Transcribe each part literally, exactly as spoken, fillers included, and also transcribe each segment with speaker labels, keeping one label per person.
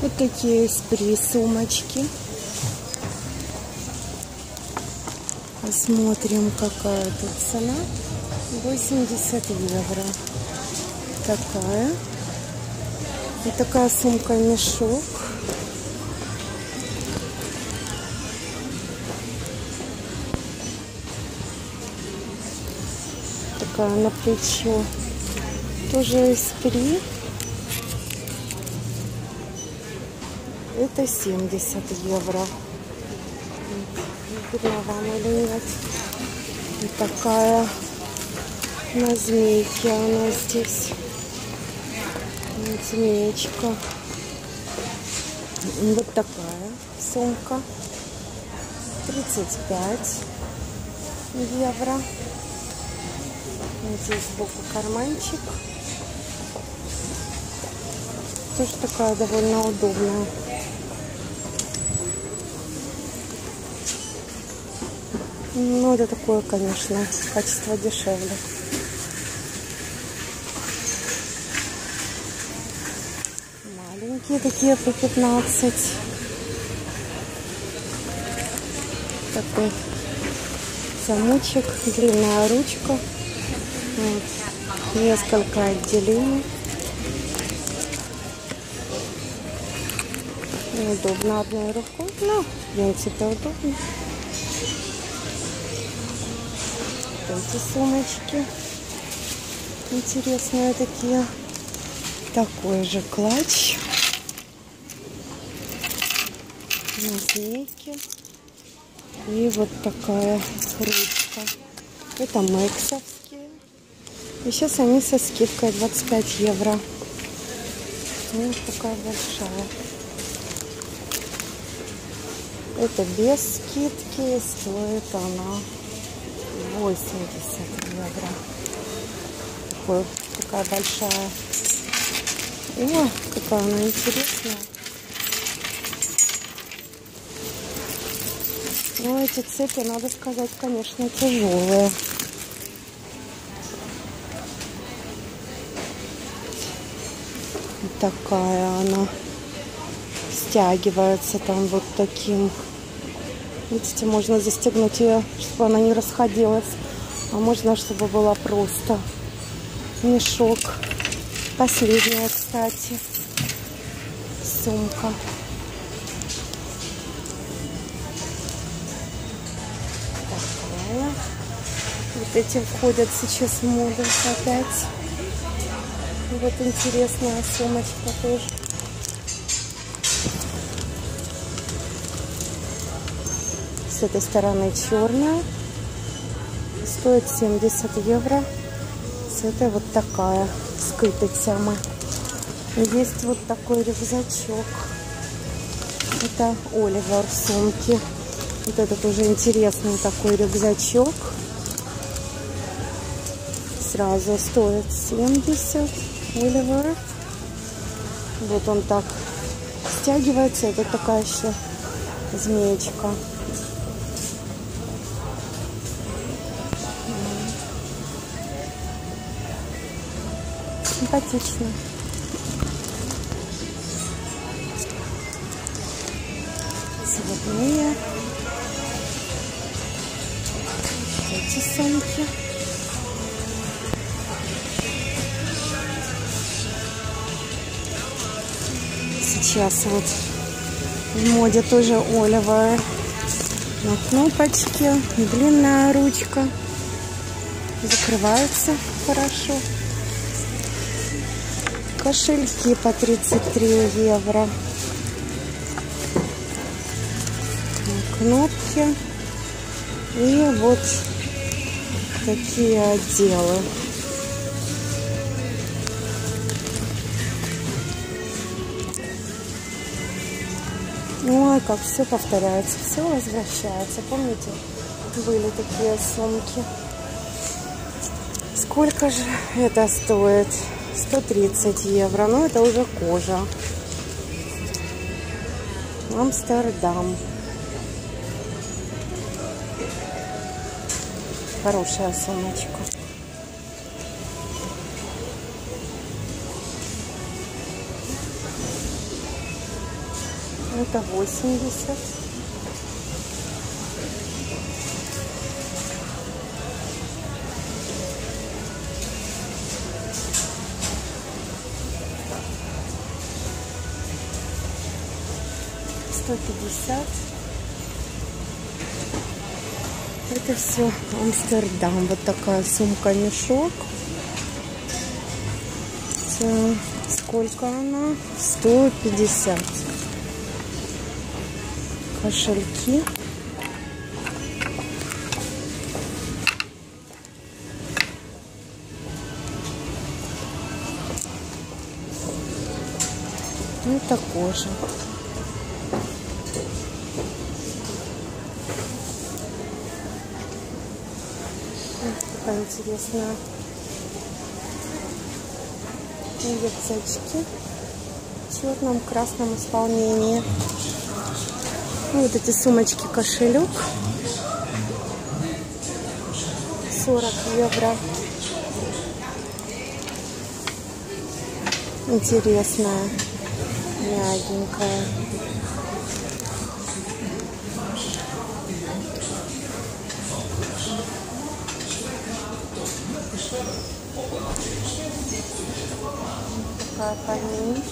Speaker 1: Вот такие Эспри сумочки. Посмотрим, какая тут цена. восемьдесят евро. Такая. Вот такая сумка-мешок. Такая на плечо. Тоже Эспри. Это семьдесят евро. Видно вам или нет? И такая на змейке она здесь. Вот змеечка. Вот такая сумка. тридцать пять евро. Вот здесь сбоку карманчик. Тоже такая довольно удобная. Ну, это такое, конечно, качество дешевле. Маленькие такие по пятнадцать. Такой замочек, длинная ручка. Вот. Несколько отделений. Неудобно одной рукой, но в принципе удобно. Эти сумочки интересные такие. Такой же клатч на змейке. И вот такая ручка. Это мэксовские. И сейчас они со скидкой двадцать пять евро. Вот такая большая. Это без скидки. Стоит она восемьдесят евро. Такой, такая большая. О, какая она интересная. Ну, эти цепи, надо сказать, конечно, тяжелые. Такая она. Стягивается там вот таким. Видите, можно застегнуть ее, чтобы она не расходилась. А можно, чтобы была просто мешок. Последняя, кстати, сумка. Такая. Вот эти входят сейчас в моду опять. Вот интересная сумочка тоже. С этой стороны черная. Стоит семьдесят евро. С этой вот такая. С китицами. Есть вот такой рюкзачок. Это Оливер сумки. Вот этот уже интересный такой рюкзачок. Сразу стоит семьдесят. Оливер. Вот он так стягивается. Это такая еще змеечка. Симпатично. Цветные. Эти сумки. Сейчас вот в моде тоже Оливер. На кнопочке. Длинная ручка. Закрывается хорошо. Кошельки по тридцать три евро. Кнопки. И вот такие отделы. Ой, как все повторяется, все возвращается. Помните, были такие сумки. Сколько же это стоит? сто тридцать евро. Ну, это уже кожа. Амстердам. Хорошая сумочка. Это восемьдесят. сто пятьдесят. Это все Амстердам. Вот такая сумка-мешок. Сколько она? сто пятьдесят. Кошельки. Это кожа. Такая интересная. Рюкзачки в черном, красном исполнении. Вот эти сумочки, кошелек. сорок евро. Интересная, мягенькая. Такая поменьше.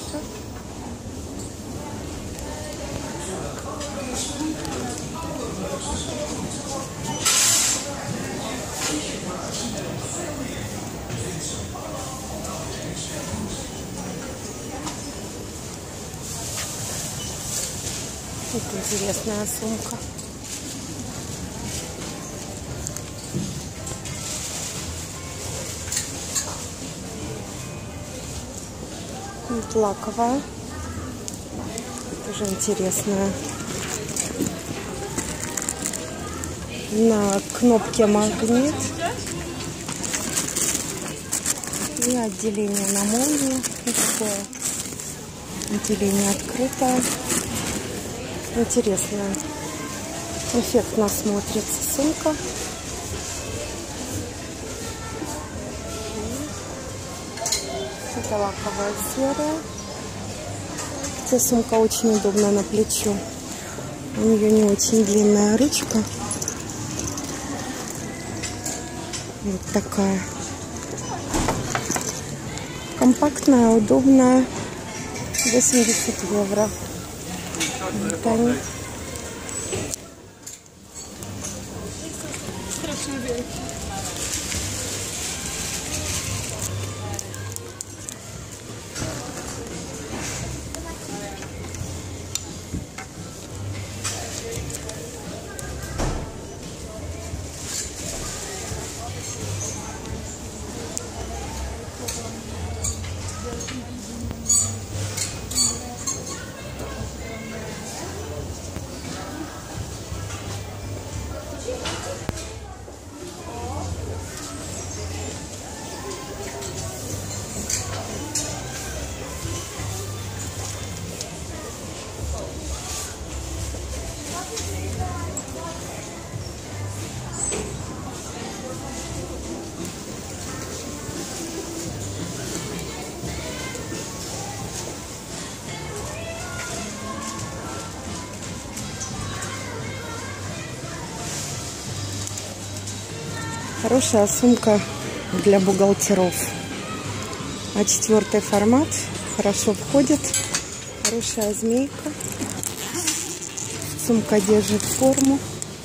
Speaker 1: Это интересная сумка. Вот лаковая. Тоже интересная. На кнопке магнит. И отделение на молнию. Такое отделение открытое. Интересная. Эффектно смотрится сумка. Это лаковая серая. Эта сумка очень удобна на плечо. У нее не очень длинная ручка. Вот такая. Компактная, удобная. восемьдесят евро. Вот они. Хорошая сумка для бухгалтеров. А четвертый формат хорошо входит. Хорошая змейка. Сумка держит форму.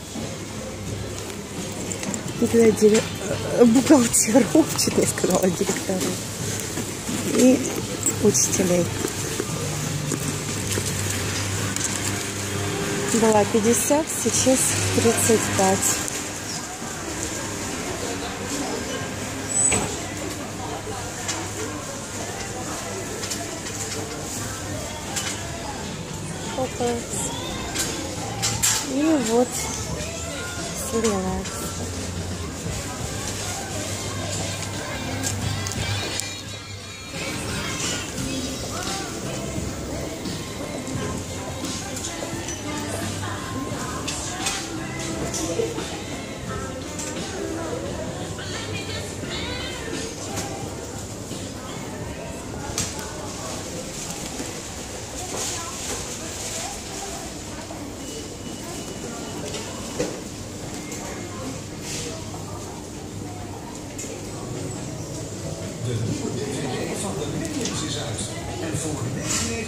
Speaker 1: Для дирек... бухгалтеров, чуть не сказала, директоров. И учителей. Была пятьдесят, сейчас тридцать пять. И вот слева.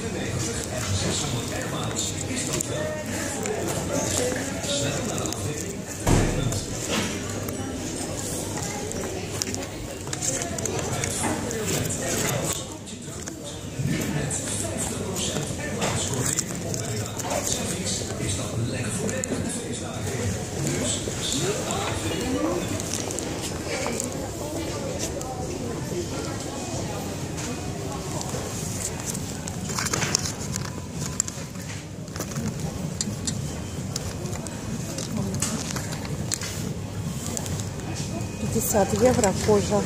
Speaker 1: пятьдесят евро кожа.